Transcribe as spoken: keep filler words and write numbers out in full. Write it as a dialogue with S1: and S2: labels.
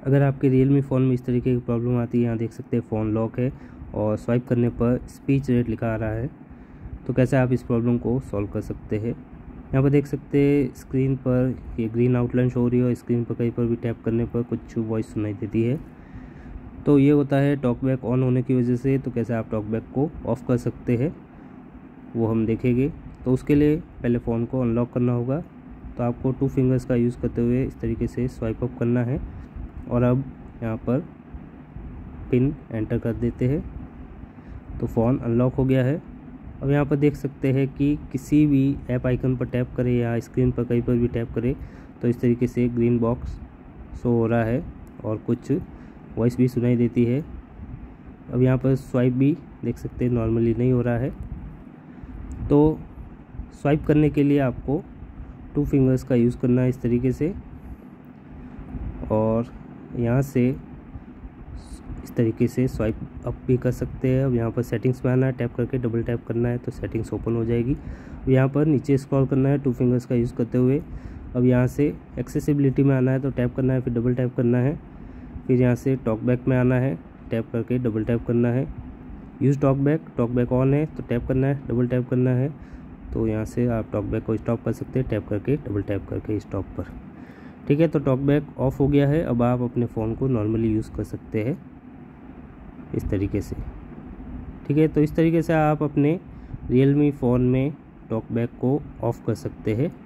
S1: अगर आपके Realme phone में इस तरीके की प्रॉब्लम आती है, यहाँ देख सकते हैं फ़ोन लॉक है और स्वाइप करने पर स्पीच रेट लिखा आ रहा है, तो कैसे आप इस प्रॉब्लम को सॉल्व कर सकते हैं। यहाँ पर देख सकते हैं स्क्रीन पर ये ग्रीन आउटलाइन शो हो रही है और स्क्रीन पर कहीं पर भी टैप करने पर कुछ वॉइस सुनाई देती है, तो ये होता है टॉकबैक ऑन होने की वजह से। तो कैसे आप टॉकबैक को ऑफ़ कर सकते हैं वो हम देखेंगे। तो उसके लिए पहले फ़ोन को अनलॉक करना होगा, तो आपको टू फिंगर्स का यूज़ करते हुए इस तरीके से स्वाइप अप करना है और अब यहाँ पर पिन एंटर कर देते हैं, तो फ़ोन अनलॉक हो गया है। अब यहाँ पर देख सकते हैं कि किसी भी ऐप आइकन पर टैप करें या स्क्रीन पर कहीं पर भी टैप करें तो इस तरीके से ग्रीन बॉक्स शो हो रहा है और कुछ वॉइस भी सुनाई देती है। अब यहाँ पर स्वाइप भी देख सकते हैं नॉर्मली नहीं हो रहा है, तो स्वाइप करने के लिए आपको टू फिंगर्स का यूज़ करना है इस तरीके से और यहाँ से इस तरीके से स्वाइप अप भी कर सकते हैं। अब यहाँ पर सेटिंग्स में आना है, टैप करके डबल टैप करना है तो सेटिंग्स ओपन हो जाएगी। अब यहाँ पर नीचे स्क्रॉल करना है टू फिंगर्स का यूज़ करते हुए। अब यहाँ से एक्सेसिबिलिटी में आना है तो टैप करना है, फिर डबल टैप करना है, फिर यहाँ से टॉकबैक में आना है, टैप करके डबल टैप करना है। यूज़ टॉकबैक, टॉकबैक ऑन है तो टैप करना है, डबल टैप करना है, तो यहाँ से आप टॉकबैक को स्टॉप कर सकते हैं टैप करके डबल टैप करके स्टॉप पर। ठीक है, तो टॉकबैक ऑफ हो गया है। अब आप अपने फ़ोन को नॉर्मली यूज़ कर सकते हैं इस तरीके से। ठीक है, तो इस तरीके से आप अपने रियलमी फ़ोन में टॉकबैक को ऑफ़ कर सकते हैं।